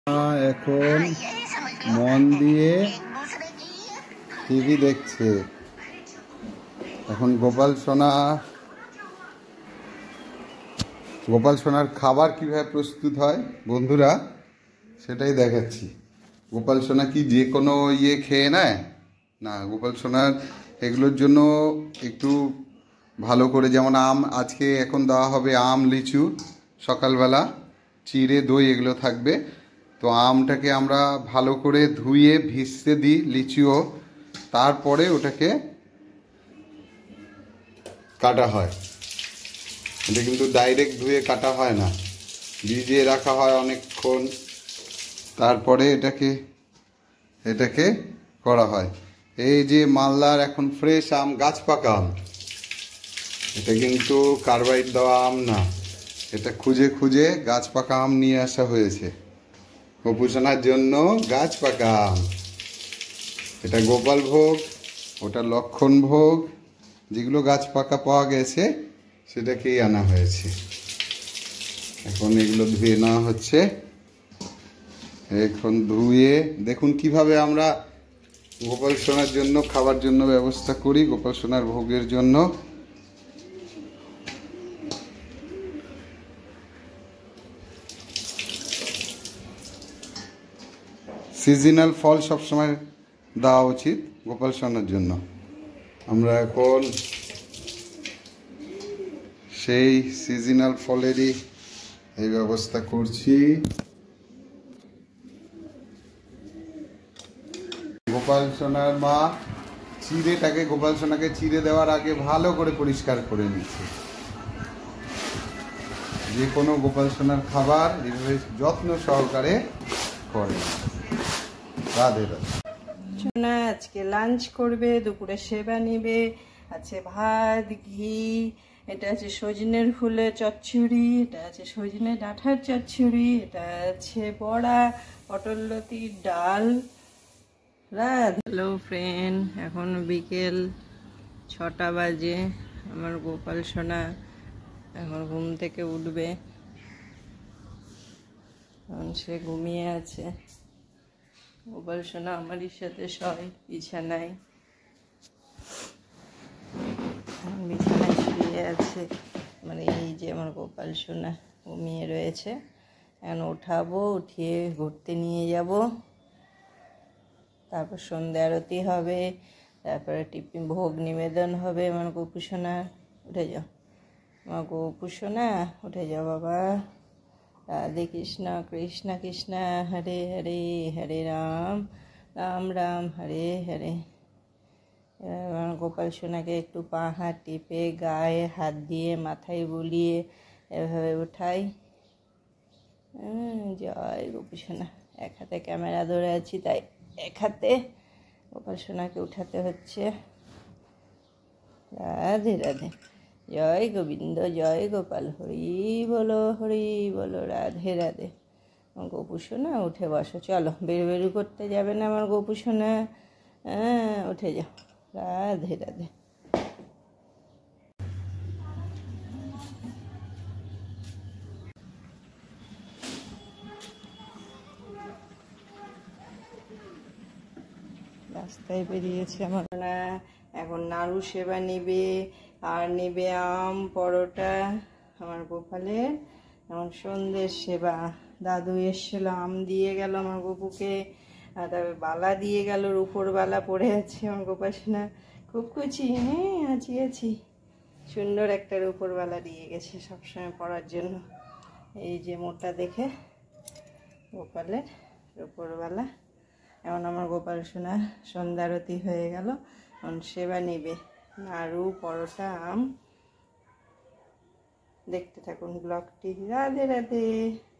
এখন মন দিয়ে টিভি দেখছে। এখন গোপাল সোনার খাবার কিভাবে প্রস্তুত হয় বন্ধুরা সেটাই দেখাচ্ছি। গোপাল সোনা কি যে কোনো খেয়ে নেয় না, গোপাল সোনার এগুলোর জন্য একটু ভালো করে, যেমন আম আজকে এখন দেওয়া হবে, আম লিচু সকালবেলা, চিড়ে দই এগুলো থাকবে। তো আমটাকে আমরা ভালো করে ধুয়ে ভিজতে দিই, লিচুও, তারপরে ওটাকে কাটা হয়। এটা কিন্তু ডাইরেক্ট ধুয়ে কাটা হয় না, ভিজিয়ে রাখা হয় অনেকক্ষণ, তারপরে এটাকে করা হয়। এই যে মালদার এখন ফ্রেশ আম, গাছ পাকা আম, এটা কিন্তু কার্বাইড দেওয়া আম না, এটা খুঁজে খুঁজে গাছ পাকা আম নিয়ে আসা হয়েছে গোপুসোনার জন্য। গাছ পাকা আম, এটা গোপাল ভোগ, ওটা লক্ষণ ভোগ, যেগুলো গাছ পাকা পাওয়া গেছে সেটাকেই আনা হয়েছে। এখন এগুলো ধুয়ে নেওয়া হচ্ছে। এখন ধুয়ে দেখুন কিভাবে আমরা গোপাল সোনার জন্য খাবার জন্য ব্যবস্থা করি, গোপাল সোনার ভোগের জন্য। সিজনাল ফল সবসময় দেওয়া উচিত গোপাল সোনার জন্য। আমরা এখন সেই সিজনাল ফলেরই এই ব্যবস্থা করছি। গোপাল সোনার মা চিড়েটাকে, গোপাল সোনাকে চিড়ে দেওয়ার আগে ভালো করে পরিষ্কার করে নিচ্ছে। যে কোনো গোপাল সোনার খাবার এভাবে যত্ন সহকারে করে। রাধে রাধে। সোনা আজকে লাঞ্চ করবে, দুপুরে সেবা নিবে, আছে ভাত, ঘি, এটা আছে সজনের ফুলের চচ্চড়ি, এটা আছে সজনে ডাঁটার চচ্চড়ি, এটা আছে বড়া, পটল লতির ডাল। হ্যালো ফ্রেন্ড, এখন বিকেল 6টা বাজে। আমার গোপাল সোনা এখন ঘুম থেকে উঠবে, সে ঘুমিয়ে আছে। গোপাল সোনা আমারই সাথে শয় বিছানায়, বিছানায় শুয়ে আছে। মানে এই যে আমার গোপাল সোনা ঘুমিয়ে রয়েছে। এখন উঠাবো, উঠিয়ে ঘুরতে নিয়ে যাব, তারপর সন্ধ্যা আরতি হবে, তারপরে টিফিন ভোগ নিবেদন হবে। আমার গোপু সোনা উঠে যাও, আমার গোপু সোনা উঠে যাও বাবা। রাধে কৃষ্ণ কৃষ্ণ কৃষ্ণ হরে হরে, হরে রাম রাম রাম হরে হরে। আমার গোপাল সোনাকে একটু পা হাত টিপে, গায়ে হাত দিয়ে, মাথায় বুলিয়ে এভাবে উঠাই। জয় গোপু সোনা। এক হাতে ক্যামেরা ধরে আছি, তাই এক হাতে গোপাল সোনাকে উঠাতে হচ্ছে। রাধে রাধে। জয় গোবিন্দ, জয় গোপাল, হরি বলো হরি বলো, রাধে রাধে। আমার গোপু সোনা উঠে বসো, চলো। বেরু করতে যাবে না আমার গোপু সোনা? উঠে যাও। রাধে রাধে। রাস্তায় বেরিয়েছে আমার না। এখন নাড়ু সেবা নেবে, আর নেবে আম পরোটা আমার গোপালের। এখন সন্ধ্যের সেবা, দাদু এসেছিল, আম দিয়ে গেল আমার গোপুকে, তারপরে বালা দিয়ে গেল, রূপোর বালা পরে আছে আমার গোপাল সোনা, খুব খুশি। হ্যাঁ আছি, সুন্দর একটা রূপোর বালা দিয়ে গেছে সবসময় পরার জন্য। এই যে মোটা দেখে গোপালের রূপোর বালা। এখন আমার গোপাল সোনা সন্ধ্যা আরতি হয়ে গেল, এখন সেবা নেবে, নাড়ু পরোটা আম। দেখতে থাকুন ব্লগটি। রাধে রাধে।